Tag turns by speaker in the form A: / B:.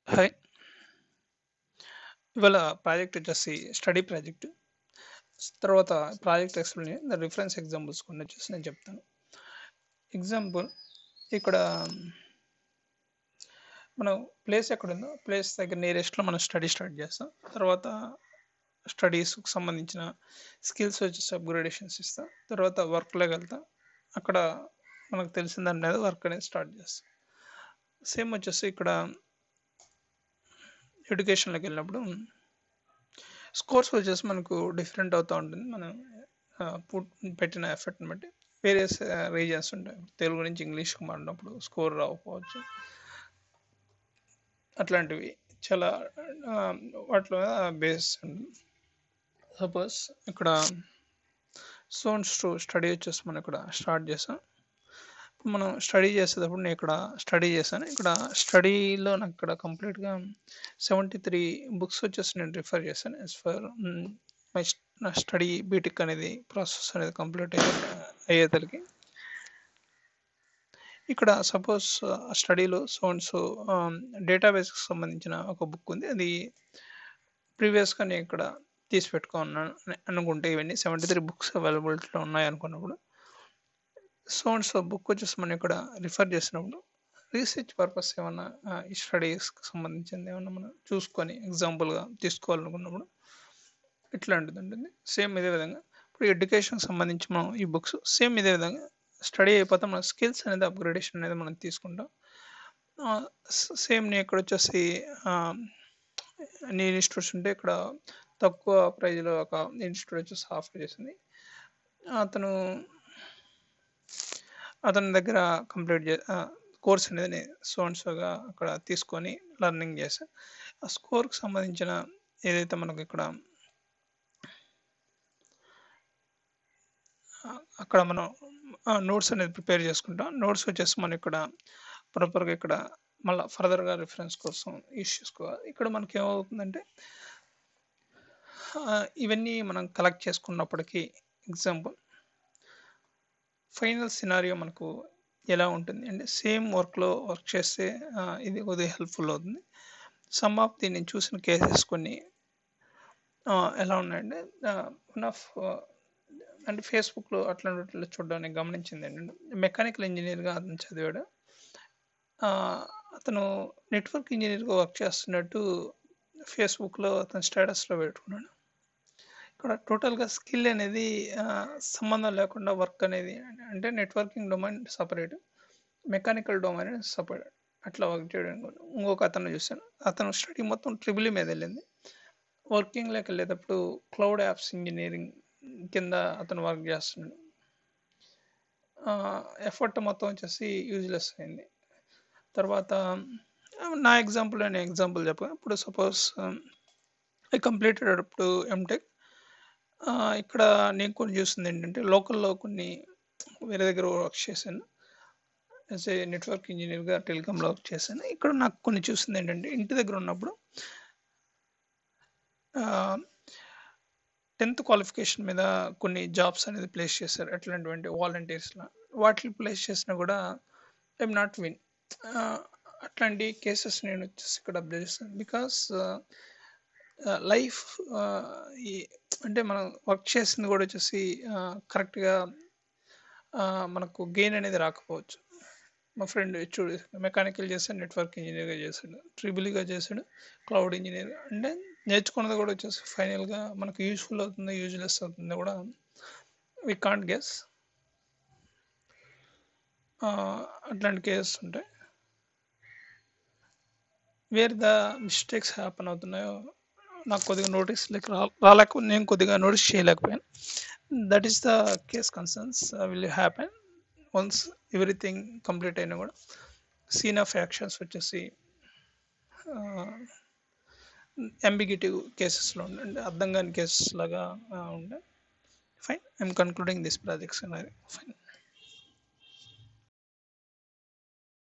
A: Hi. ఇవాళ project వచ్చేసి study project. తర్వాత ప్రాజెక్ట్ ఎక్స్‌ప్లెయిన్ రిఫరెన్స్ ఎగ్జాంపుల్స్ కొన్ని వచ్చేసి నేను చెప్తాను. ఎగ్జాంపుల్ ఇక్కడ మనం ప్లేస్ ఎక్కడుందో ప్లేస్ దగ్గర నియరెస్ట్‌లో మనం స్టడీ స్టార్ట్ చేస్తాం. తర్వాత స్టడీస్‌కి సంబంధించిన స్కిల్స్ వచ్చేసి అప్‌గ్రేడేషన్స్ ఇస్తా. తర్వాత వర్క్‌లోకి వెళ్తా. అక్కడ మనకు తెలిసిన దాని మీద వర్క్ అనేది స్టార్ట్ చేస్తాం. సేమ్ వచ్చేసి ఇక్కడ ఎడ్యుకేషన్‌లోకి వెళ్ళినప్పుడు స్కోర్స్ వచ్చేసి మనకు డిఫరెంట్ అవుతూ ఉంటుంది. మనం పెట్టిన ఎఫర్ట్‌ని బట్టి వేరియస్ రీజన్స్ ఉంటాయి. తెలుగు నుంచి ఇంగ్లీష్‌కి మారినప్పుడు స్కోర్ రాకపోవచ్చు. అట్లాంటివి చాలా వాటిలో బేస్ సపోజ్ ఇక్కడ సోన్స్ టు స్టడీ వచ్చేసి మనం ఇక్కడ స్టార్ట్ చేసాం. మనం స్టడీ చేసేటప్పుడు నేను ఇక్కడ స్టడీ చేశాను. ఇక్కడ స్టడీలో నాకు ఇక్కడ కంప్లీట్‌గా 73 బుక్స్ వచ్చేసి నేను రిఫర్ చేశాను. యాస్ ఫర్ మై నా స్టడీ బీటెక్ అనేది ప్రాసెస్ అనేది కంప్లీట్ అయ్యేసరికి ఇక్కడ సపోజ్ స్టడీలో సో అండ్ సో డేటాబేస్కి సంబంధించిన ఒక బుక్ ఉంది. అది ప్రీవియస్గా నేను ఇక్కడ తీసి పెట్టుకున్నాను అనుకుంటే ఇవన్నీ 73 బుక్స్ అవైలబిలిటీలో ఉన్నాయి అనుకున్నప్పుడు సో అండ్ సో బుక్ వచ్చేసి మనం ఇక్కడ రిఫర్ చేసినప్పుడు రీసెర్చ్ పర్పస్ ఏమన్నా ఈ స్టడీస్కి సంబంధించింది ఏమన్నా మనం చూసుకొని ఎగ్జాంపుల్గా తీసుకోవాలనుకున్నప్పుడు ఇట్లాంటిది ఉంటుంది. సేమ్ ఇదే విధంగా ఇప్పుడు ఎడ్యుకేషన్కి సంబంధించి మనం ఈ బుక్స్ సేమ్ ఇదే విధంగా స్టడీ అయిపోతే మన స్కిల్స్ అనేది అప్గ్రేడేషన్ అనేది మనం తీసుకుంటాం. సేమ్ నేను ఇక్కడ వచ్చేసి అన్ని ఇన్స్టిట్యూట్స్ ఉంటే ఇక్కడ తక్కువ ప్రైజ్లో ఒక ఇన్స్టిట్యూట్ వచ్చేసి ఆఫర్ చేసింది. అతని దగ్గర కంప్లీట్ కోర్స్ అనేది నేను సో అండ్ సోగా అక్కడ తీసుకొని లెర్నింగ్ చేశాను. ఆ స్కోర్కి సంబంధించిన ఏదైతే మనకు ఇక్కడ అక్కడ మనం నోట్స్ అనేది ప్రిపేర్ చేసుకుంటాం. నోట్స్ వచ్చేసి మనం ఇక్కడ ప్రాపర్గా ఇక్కడ మళ్ళీ ఫర్దర్గా రిఫరెన్స్ కోసం యూస్ చేసుకోవాలి. ఇక్కడ మనకి ఏమవుతుందంటే ఇవన్నీ మనం కలెక్ట్ చేసుకున్నప్పటికీ ఎగ్జాంపుల్ ఫైనల్ సినారియో మనకు ఎలా ఉంటుంది అంటే సేమ్ వర్క్లో వర్క్ చేస్తే ఇది కొద్దిగా హెల్ప్ఫుల్ అవుతుంది. సమ్ ఆఫ్ ది నేను చూసిన కేసెస్ కొన్ని ఎలా ఉన్నాయంటే వన్ ఆఫ్ అంటే ఫేస్బుక్లో అట్లాంటి చూడడానికి గమనించింది ఏంటంటే మెకానికల్ ఇంజనీర్గా అతను చదివాడు. అతను నెట్వర్క్ ఇంజనీర్గా వర్క్ చేస్తున్నట్టు ఫేస్బుక్లో అతను స్టేటస్లో పెట్టుకున్నాడు. ఇక్కడ టోటల్గా స్కిల్ అనేది సంబంధం లేకుండా వర్క్ అనేది అంటే networking domain separate, mechanical domain separate అట్లా వర్క్ చేయడం. ఇంకొక అతను చూశాను, అతను స్టడీ మొత్తం ట్రిబుల్ మీద వెళ్ళింది. వర్కింగ్లోకి వెళ్ళేటప్పుడు క్లౌడ్ యాప్స్ ఇంజనీరింగ్ కింద అతను వర్క్ చేస్తున్నాడు. ఎఫర్ట్ మొత్తం వచ్చేసి యూజ్లెస్ అయింది. తర్వాత నా ఎగ్జాంపుల్ నేను ఎగ్జాంపుల్ చెప్పగా ఇప్పుడు suppose I completed up to M Tech. ఇక్కడ నేను కొన్ని చూసింది ఏంటంటే లోకల్లో కొన్ని వేరే దగ్గర వర్క్ చేశాను. యాజ్ ఏ నెట్వర్క్ ఇంజనీర్గా టెలికామ్లో వర్క్ చేశాను. ఇక్కడ నాకు కొన్ని చూసింది ఏంటంటే ఇంటి దగ్గర ఉన్నప్పుడు 10th క్వాలిఫికేషన్ మీద కొన్ని జాబ్స్ అనేది ప్లేస్ చేశారు. ఎట్లాంటివంటే వాలంటీర్స్లో వాటిని ప్లేస్ చేసినా కూడా ఐఎమ్ నాట్ విన్. అట్లాంటి కేసెస్ నేను వచ్చేసి ఇక్కడ అబ్జర్వ్ చేస్తాను. బికాస్ లైఫ్ అంటే మనం వర్క్ చేసింది కూడా వచ్చేసి కరెక్ట్గా మనకు గెయిన్ అనేది రాకపోవచ్చు. మా ఫ్రెండ్ చూడు మెకానికల్ చేశాడు, నెట్వర్క్ ఇంజనీర్గా చేశాడు, ట్రిబుల్గా చేశాడు, క్లౌడ్ ఇంజనీర్ అంటే నేర్చుకున్నది కూడా వచ్చేసి ఫైనల్గా మనకు యూస్ఫుల్ అవుతుంది యూజ్లెస్ అవుతుంది కూడా వి కాంట్ గెస్. అట్లాంటి కేసెస్ ఉంటాయి. వేర్ ద మిస్టేక్స్ హ్యాపన్ అవుతున్నాయో నాకు కొద్దిగా నోటీస్ రాలేక నేను కొద్దిగా నోటీస్ చేయలేకపోయాను. That is the case concerns will happen once everything complete అయినా కూడా సీన్ ఆఫ్ యాక్షన్స్ వచ్చేసి అంబిగిటివ్ కేసెస్లో ఉండే అర్థం కాని కేసెస్ లాగా ఉండే. Fine, I'm concluding this projects. Fine.